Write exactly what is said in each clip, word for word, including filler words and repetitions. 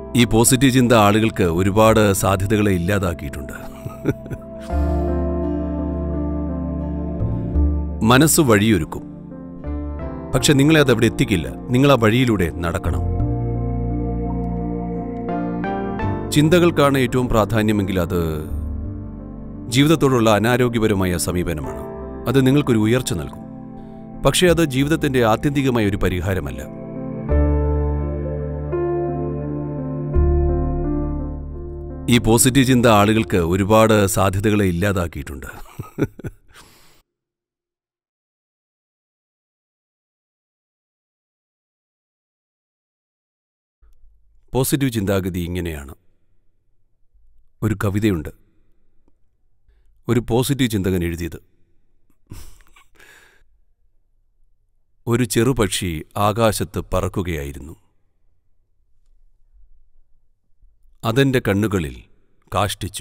ഈ പോസിറ്റീവ് ചിന്ത ആളുകൾക്ക് ഒരുപാട് സാധ്യതകളെ ഇല്ലാതാക്കിയിട്ടുണ്ട്. മനസ്സ് വഴിയൊരുക്കും, പക്ഷെ നിങ്ങളെ അതവിടെ എത്തിക്കില്ല. നിങ്ങൾ ആ വഴിയിലൂടെ നടക്കണം. ചിന്തകൾക്കാണ് ഏറ്റവും പ്രാധാന്യമെങ്കിൽ അത് ജീവിതത്തോടുള്ള അനാരോഗ്യപരമായ സമീപനമാണ്. അത് നിങ്ങൾക്കൊരു ഉയർച്ച നൽകും, പക്ഷേ അത് ജീവിതത്തിന്റെ ആത്യന്തികമായ ഒരു പരിഹാരമല്ല. ഈ പോസിറ്റീവ് ചിന്ത ആളുകൾക്ക് ഒരുപാട് സാധ്യതകളെ ഇല്ലാതാക്കിയിട്ടുണ്ട്. പോസിറ്റീവ് ചിന്താഗതി ഇങ്ങനെയാണ്. ഒരു കവിതയുണ്ട്, ഒരു പോസിറ്റീവ് ചിന്തകൻ എഴുതിയത്. ഒരു ചെറുപക്ഷി ആകാശത്ത് പറക്കുകയായിരുന്നു. അതെന്റെ കണ്ണുകളിൽ കാഷ്ടിച്ചു.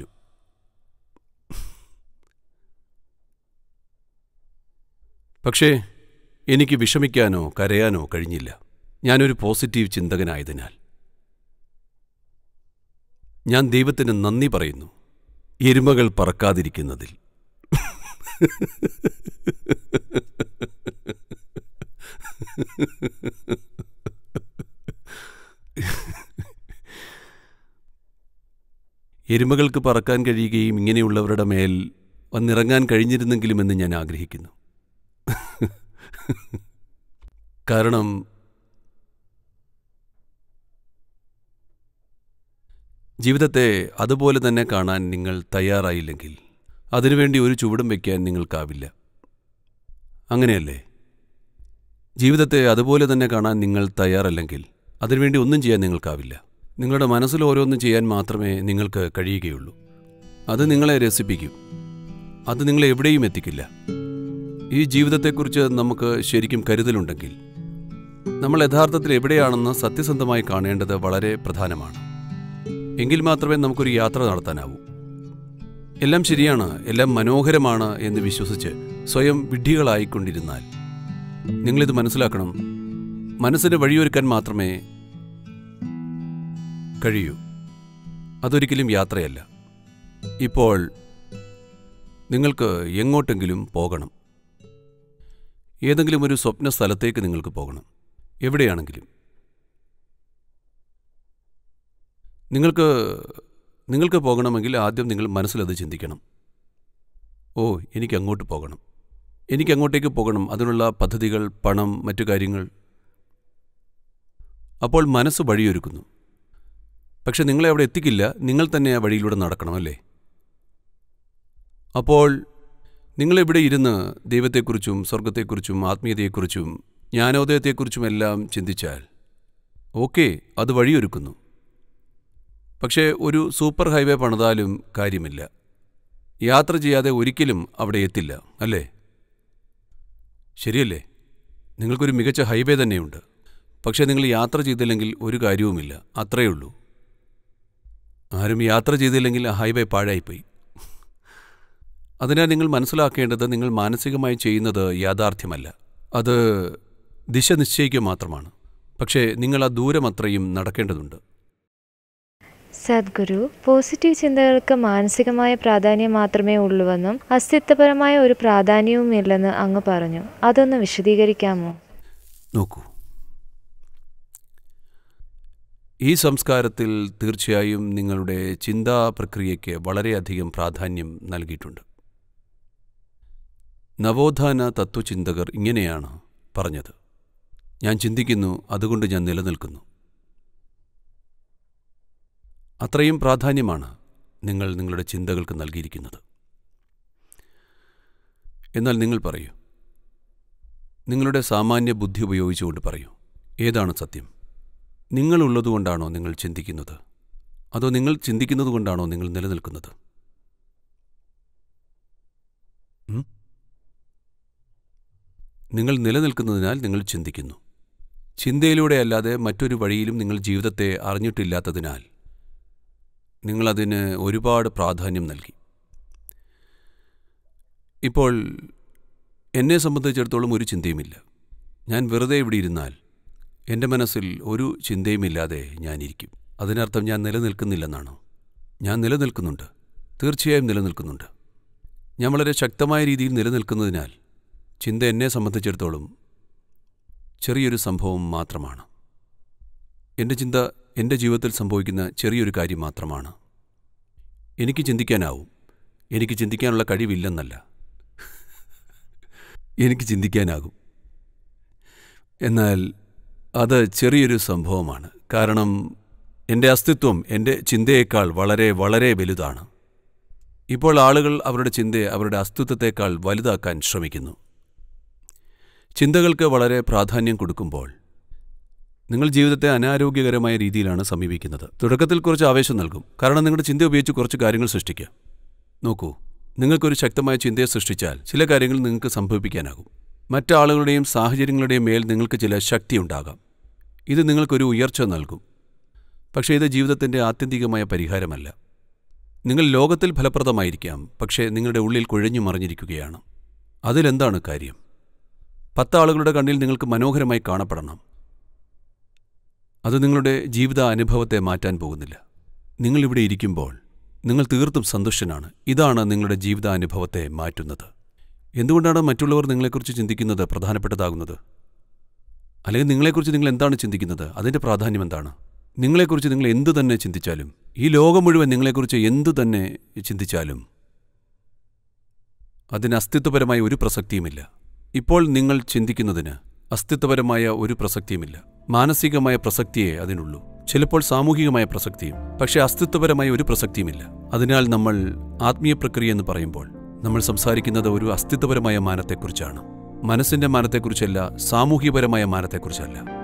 പക്ഷേ എനിക്ക് വിഷമിക്കാനോ കരയാനോ കഴിഞ്ഞില്ല. ഞാനൊരു പോസിറ്റീവ് ചിന്തകനായതിനാൽ ഞാൻ ദൈവത്തിന് നന്ദി പറയുന്നു, എരുമകൾ പറക്കാതിരിക്കുന്നതിൽ. എരുമകൾക്ക് പറക്കാൻ കഴിയുകയും ഇങ്ങനെയുള്ളവരുടെ മേൽ വന്നിറങ്ങാൻ കഴിഞ്ഞിരുന്നെങ്കിലുമെന്ന് ഞാൻ ആഗ്രഹിക്കുന്നു. കാരണം ജീവിതത്തെ അതുപോലെ തന്നെ കാണാൻ നിങ്ങൾ തയ്യാറായില്ലെങ്കിൽ അതിനുവേണ്ടി ഒരു ചുവടും വയ്ക്കാൻ നിങ്ങൾക്കാവില്ല. അങ്ങനെയല്ലേ? ജീവിതത്തെ അതുപോലെ തന്നെ കാണാൻ നിങ്ങൾ തയ്യാറല്ലെങ്കിൽ അതിനുവേണ്ടി ഒന്നും ചെയ്യാൻ നിങ്ങൾക്കാവില്ല. നിങ്ങളുടെ മനസ്സിൽ ഓരോന്നും ചെയ്യാൻ മാത്രമേ നിങ്ങൾക്ക് കഴിയുകയുള്ളൂ. അത് നിങ്ങളെ രസിപ്പിക്കും, അത് നിങ്ങളെ എവിടെയും എത്തിക്കില്ല. ഈ ജീവിതത്തെക്കുറിച്ച് നമുക്ക് ശരിക്കും കരുതലുണ്ടെങ്കിൽ നമ്മൾ യഥാർത്ഥത്തിൽ എവിടെയാണെന്ന് സത്യസന്ധമായി കാണേണ്ടത് വളരെ പ്രധാനമാണ്. എങ്കിൽ മാത്രമേ നമുക്കൊരു യാത്ര നടത്താനാവൂ. എല്ലാം ശരിയാണ്, എല്ലാം മനോഹരമാണ് എന്ന് വിശ്വസിച്ച് സ്വയം വിഡ്ഢികളായിക്കൊണ്ടിരുന്നാൽ നിങ്ങളിത് മനസ്സിലാക്കണം, മനസ്സിന് വഴിയൊരുക്കാൻ മാത്രമേ കഴിയൂ. അതൊരിക്കലും യാത്രയല്ല. ഇപ്പോൾ നിങ്ങൾക്ക് എങ്ങോട്ടെങ്കിലും പോകണം. ഏതെങ്കിലും ഒരു സ്വപ്ന സ്ഥലത്തേക്ക് നിങ്ങൾക്ക് പോകണം. എവിടെയാണെങ്കിലും നിങ്ങൾക്ക് നിങ്ങൾക്ക് പോകണമെങ്കിൽ ആദ്യം നിങ്ങൾ മനസ്സിലത് ചിന്തിക്കണം. ഓ, എനിക്കങ്ങോട്ട് പോകണം, എനിക്കങ്ങോട്ടേക്ക് പോകണം, അതിനുള്ള പദ്ധതികൾ, പണം, മറ്റു കാര്യങ്ങൾ. അപ്പോൾ മനസ്സ് വഴിയൊരുക്കുന്നു, പക്ഷെ നിങ്ങളെ അവിടെ എത്തിക്കില്ല. നിങ്ങൾ തന്നെ ആ വഴിയിലൂടെ നടക്കണമല്ലേ? അപ്പോൾ നിങ്ങളിവിടെ ഇരുന്ന് ദൈവത്തെക്കുറിച്ചും സ്വർഗത്തെക്കുറിച്ചും ആത്മീയതയെക്കുറിച്ചും ജ്ഞാനോദയത്തെക്കുറിച്ചുമെല്ലാം ചിന്തിച്ചാൽ ഓക്കെ, അത് വഴിയൊരുക്കുന്നു. പക്ഷേ ഒരു സൂപ്പർ ഹൈവേ പണിതാലും കാര്യമില്ല. യാത്ര ചെയ്യാതെ ഒരിക്കലും അവിടെ എത്തില്ല, അല്ലേ? ശരിയല്ലേ? നിങ്ങൾക്കൊരു മികച്ച ഹൈവേ തന്നെയുണ്ട്, പക്ഷേ നിങ്ങൾ യാത്ര ചെയ്തില്ലെങ്കിൽ ഒരു കാര്യവുമില്ല. അത്രയേ ഉള്ളൂ. ആരും യാത്ര ചെയ്തില്ലെങ്കിൽ ആ ഹൈവേ പാഴായിപ്പോയി. അതിനാൽ നിങ്ങൾ മനസ്സിലാക്കേണ്ടത് നിങ്ങൾ മാനസികമായി ചെയ്യുന്നത് യാഥാർത്ഥ്യമല്ല, അത് ദിശ നിശ്ചയിക്കുക മാത്രമാണ്. പക്ഷേ നിങ്ങൾ ആ ദൂരം അത്രയും നടക്കേണ്ടതുണ്ട്. സദ്ഗുരു, പോസിറ്റീവ് ചിന്തകൾക്ക് മാനസികമായ പ്രാധാന്യം മാത്രമേ ഉള്ളൂവെന്നും അസ്തിത്വപരമായ ഒരു പ്രാധാന്യവുമില്ലെന്ന് അങ്ങ് പറഞ്ഞു. അതൊന്ന് വിശദീകരിക്കാമോ? നോക്കൂ, ഈ സംസ്കാരത്തിൽ തീർച്ചയായും നിങ്ങളുടെ ചിന്താ പ്രക്രിയയ്ക്ക് വളരെയധികം പ്രാധാന്യം നൽകിയിട്ടുണ്ട്. നവോത്ഥാന തത്വചിന്തകർ ഇങ്ങനെയാണ് പറഞ്ഞത്: ഞാൻ ചിന്തിക്കുന്നു, അതുകൊണ്ട് ഞാൻ നിലനിൽക്കുന്നു. അത്രയും പ്രാധാന്യമാണ് നിങ്ങൾ നിങ്ങളുടെ ചിന്തകൾക്ക് നൽകിയിരിക്കുന്നത്. എന്നാൽ നിങ്ങൾ പറയൂ, നിങ്ങളുടെ സാമാന്യ ബുദ്ധി ഉപയോഗിച്ചുകൊണ്ട് പറയൂ, ഏതാണ് സത്യം? നിങ്ങളുള്ളതുകൊണ്ടാണോ നിങ്ങൾ ചിന്തിക്കുന്നത്, അതോ നിങ്ങൾ ചിന്തിക്കുന്നത് കൊണ്ടാണോ നിങ്ങൾ നിലനിൽക്കുന്നത്? നിങ്ങൾ നിലനിൽക്കുന്നതിനാൽ നിങ്ങൾ ചിന്തിക്കുന്നു. ചിന്തയിലൂടെ അല്ലാതെ മറ്റൊരു വഴിയിലും നിങ്ങൾ ജീവിതത്തെ അറിഞ്ഞിട്ടില്ലാത്തതിനാൽ നിങ്ങളതിന് ഒരുപാട് പ്രാധാന്യം നൽകി. ഇപ്പോൾ എന്നെ സംബന്ധിച്ചിടത്തോളം ഒരു ചിന്തയുമില്ല. ഞാൻ വെറുതെ ഇവിടെ ഇരുന്നാൽ എൻ്റെ മനസ്സിൽ ഒരു ചിന്തയുമില്ലാതെ ഞാനിരിക്കും. അതിനർത്ഥം ഞാൻ നിലനിൽക്കുന്നില്ലെന്നാണോ? ഞാൻ നിലനിൽക്കുന്നുണ്ട്, തീർച്ചയായും നിലനിൽക്കുന്നുണ്ട്. ഞാൻ വളരെ ശക്തമായ രീതിയിൽ നിലനിൽക്കുന്നതിനാൽ ചിന്ത എന്നെ സംബന്ധിച്ചിടത്തോളം ചെറിയൊരു സംഭവം മാത്രമാണ്. എൻ്റെ ചിന്ത എൻ്റെ ജീവിതത്തിൽ സംഭവിക്കുന്ന ചെറിയൊരു കാര്യം മാത്രമാണ്. എനിക്ക് ചിന്തിക്കാനാവും. എനിക്ക് ചിന്തിക്കാനുള്ള കഴിവില്ലെന്നല്ല, എനിക്ക് ചിന്തിക്കാനാകും. എന്നാൽ അത് ചെറിയൊരു സംഭവമാണ്. കാരണം എൻ്റെ അസ്തിത്വം എൻ്റെ ചിന്തയേക്കാൾ വളരെ വളരെ വലുതാണ്. ഇപ്പോൾ ആളുകൾ അവരുടെ ചിന്തയെ അവരുടെ അസ്തിത്വത്തേക്കാൾ വലുതാക്കാൻ ശ്രമിക്കുന്നു. ചിന്തകൾക്ക് വളരെ പ്രാധാന്യം കൊടുക്കുമ്പോൾ നിങ്ങൾ ജീവിതത്തെ അനാരോഗ്യകരമായ രീതിയിലാണ് സമീപിക്കുന്നത്. തുടക്കത്തിൽ കുറച്ച് ആവേശം നൽകും, കാരണം നിങ്ങളുടെ ചിന്ത ഉപയോഗിച്ച് കുറച്ച് കാര്യങ്ങൾ സൃഷ്ടിക്കാം. നോക്കൂ, നിങ്ങൾക്കൊരു ശക്തമായ ചിന്തയെ സൃഷ്ടിച്ചാൽ ചില കാര്യങ്ങൾ നിങ്ങൾക്ക് സംഭവിപ്പിക്കാനാകും. മറ്റാളുകളുടെയും സാഹചര്യങ്ങളുടെയും മേൽ നിങ്ങൾക്ക് ചില ശക്തി ഉണ്ടാകാം. ഇത് നിങ്ങൾക്കൊരു ഉയർച്ച നൽകും. പക്ഷേ ഇത് ജീവിതത്തിൻ്റെ ആത്യന്തികമായ പരിഹാരമല്ല. നിങ്ങൾ ലോകത്തിൽ ഫലപ്രദമായിരിക്കാം, പക്ഷേ നിങ്ങളുടെ ഉള്ളിൽ കുഴഞ്ഞു മറിഞ്ഞിരിക്കുകയാണ്. അതിലെന്താണ് കാര്യം? പത്താളുകളുടെ കണ്ണിൽ നിങ്ങൾക്ക് മനോഹരമായി കാണപ്പെടണം. അത് നിങ്ങളുടെ ജീവിത അനുഭവത്തെ മാറ്റാൻ പോകുന്നില്ല. നിങ്ങളിവിടെ ഇരിക്കുമ്പോൾ നിങ്ങൾ തീർത്തും സന്തുഷ്ടനാണ്. ഇതാണ് നിങ്ങളുടെ ജീവിതാനുഭവത്തെ മാറ്റുന്നത്. എന്തുകൊണ്ടാണ് മറ്റുള്ളവർ നിങ്ങളെക്കുറിച്ച് ചിന്തിക്കുന്നത് പ്രധാനപ്പെട്ടതാകുന്നത്? അല്ലെങ്കിൽ നിങ്ങളെക്കുറിച്ച് നിങ്ങൾ എന്താണ് ചിന്തിക്കുന്നത്, അതിൻ്റെ പ്രാധാന്യം എന്താണ്? നിങ്ങളെക്കുറിച്ച് നിങ്ങൾ എന്തു തന്നെ ചിന്തിച്ചാലും, ഈ ലോകം മുഴുവൻ നിങ്ങളെക്കുറിച്ച് എന്തു തന്നെ ചിന്തിച്ചാലും അതിന് അസ്തിത്വപരമായ ഒരു പ്രസക്തിയുമില്ല. ഇപ്പോൾ നിങ്ങൾ ചിന്തിക്കുന്നതിന് അസ്തിത്വപരമായ ഒരു പ്രസക്തിയുമില്ല. മാനസികമായ പ്രസക്തിയേ അതിനുള്ളൂ, ചിലപ്പോൾ സാമൂഹികമായ പ്രസക്തിയും, പക്ഷേ അസ്തിത്വപരമായ ഒരു പ്രസക്തിയുമില്ല. അതിനാൽ നമ്മൾ ആത്മീയ പ്രക്രിയ എന്ന് പറയുമ്പോൾ നമ്മൾ സംസാരിക്കുന്നത് ഒരു അസ്തിത്വപരമായ മാനത്തെക്കുറിച്ചാണ്. മനസ്സിൻ്റെ മാനത്തെക്കുറിച്ചല്ല, സാമൂഹികപരമായ മാനത്തെക്കുറിച്ചല്ല.